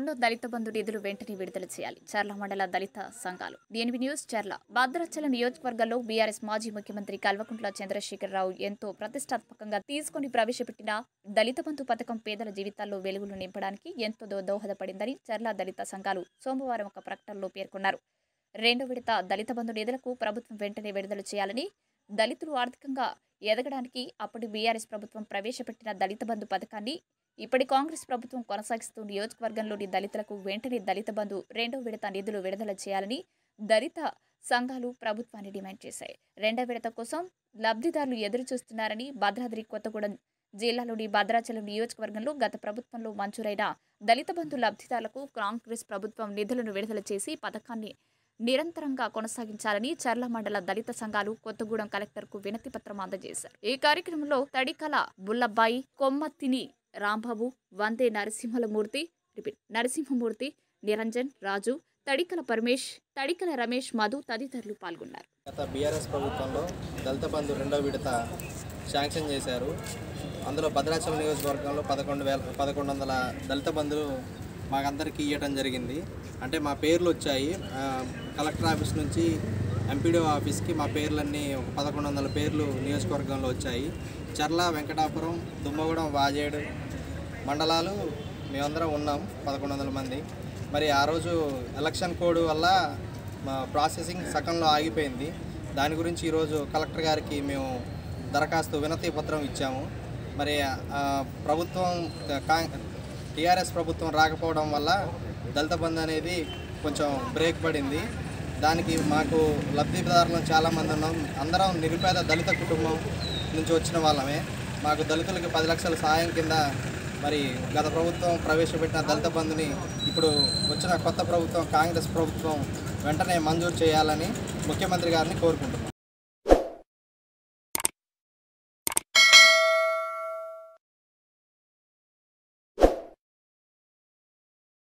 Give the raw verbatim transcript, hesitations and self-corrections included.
రెండో దళిత బంధు నిధులు వెంటనే విడుదల చేయాలి. చర్ల మండల దళిత సంఘాలు. డిఎన్బి న్యూస్ చర్ల. భద్రాచలం నియోజకవర్గంలో బీఆర్ఎస్ మాజీ ముఖ్యమంత్రి కల్వకుంట్ల చంద్రశేఖరరావు ఎంతో ప్రతిష్టాత్మకంగా తీసుకుని ప్రవేశపెట్టిన దళిత బంధు పథకం పేదల జీవితాల్లో వెలుగులు నింపడానికి ఎంతో దోహదపడిందని చర్ల దళిత సంఘాలు సోమవారం ఒక ప్రకటనలో పేర్కొన్నారు. రెండో విడత దళిత బంధు నిధులకు ప్రభుత్వం వెంటనే విడుదల చేయాలని, దళితులు ఆర్థికంగా ఎదగడానికి అప్పటి బీఆర్ఎస్ ప్రభుత్వం ప్రవేశపెట్టిన దళిత బంధు పథకాన్ని ఇప్పటి కాంగ్రెస్ ప్రభుత్వం కొనసాగిస్తూ నియోజకవర్గంలోని దళితులకు వెంటనే దళిత బంధు రెండో విడత నిధులు విడుదల చేయాలని దళిత సంఘాలు ప్రభుత్వాన్ని డిమాండ్ చేశాయి. రెండో విడత కోసం లబ్ధిదారులు ఎదురు చూస్తున్నారని భద్రాద్రి కొత్తగూడెం జిల్లాలోని భద్రాచలం నియోజకవర్గంలో గత ప్రభుత్వంలో మంజూరైన దళిత బంధు లబ్ధిదారులకు కాంగ్రెస్ ప్రభుత్వం నిధులను విడుదల చేసి పథకాన్ని నిరంతరంగా కొనసాగించాలని చర్ల మండల దళిత సంఘాలు కొత్తగూడెం కలెక్టర్కు వినతి పత్రం అందజేశారు. ఈ కార్యక్రమంలో తడికల బుల్లబ్బాయి, కొమ్మత్తిని రాంబాబు, వందే నరసింహమూర్తి రిపీట్ నరసింహమూర్తి, నిరంజన్, రాజు, తడికల పరమేష్, తడికల రమేష్, మధు తదితరులు పాల్గొన్నారు. గత బీఆర్ఎస్ ప్రభుత్వంలో దళిత బంధు రెండో విడత శాంక్షన్ చేశారు. అందులో భద్రాచలం నియోజకవర్గంలో పదకొండు వేల పదకొండు వందల దళిత బంధులు మాకందరికీ ఇవ్వటం జరిగింది. అంటే మా పేర్లు వచ్చాయి. కలెక్టర్ ఆఫీస్ నుంచి ఎంపీడీ ఆఫీస్కి మా పేర్లన్నీ ఒక పదకొండు వందల పేర్లు నియోజకవర్గంలో వచ్చాయి. చర్ల, వెంకటాపురం, దుమ్మగూడెం, వాజేడు మండలాలు మేమందరం ఉన్నాం, పదకొండు వందల మంది. మరి ఆ రోజు ఎలక్షన్ కోడ్ వల్ల మా ప్రాసెసింగ్ సగంలో ఆగిపోయింది. దాని గురించి ఈరోజు కలెక్టర్ గారికి మేము దరఖాస్తు వినతి పత్రం ఇచ్చాము. మరి ప్రభుత్వం టీఆర్ఎస్ ప్రభుత్వం రాకపోవడం వల్ల దళిత బంధు అనేది కొంచెం బ్రేక్ పడింది. దానికి మాకు లబ్ధిదారులను చాలామంది ఉన్నాం. అందరం నిరుపేద దళిత కుటుంబం నుంచి వచ్చిన వాళ్ళమే. మాకు దళితులకి పది లక్షల సాయం కింద మరి గత ప్రభుత్వం ప్రవేశపెట్టిన దళిత బంధుని ఇప్పుడు వచ్చిన కొత్త ప్రభుత్వం కాంగ్రెస్ ప్రభుత్వం వెంటనే మంజూరు చేయాలని ముఖ్యమంత్రి గారిని కోరుకుంటున్నాం.